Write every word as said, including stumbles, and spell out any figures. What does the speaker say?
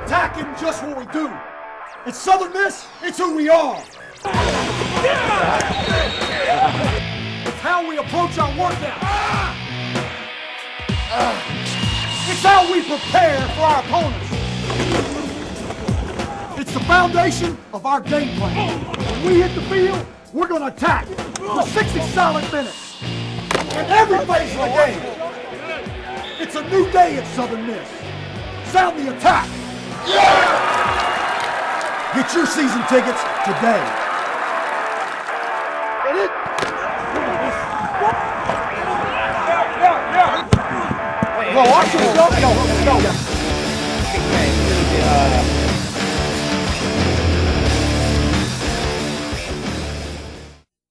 attacking just what we do. At Southern Miss, it's who we are. It's how we approach our workout. It's how we prepare for our opponents. It's the foundation of our game plan. When we hit the field, we're going to attack for sixty solid minutes. In every phase of the game, it's a new day at Southern Miss. Sound the attack. Get your season tickets today. Go, watch it. Go, go, go.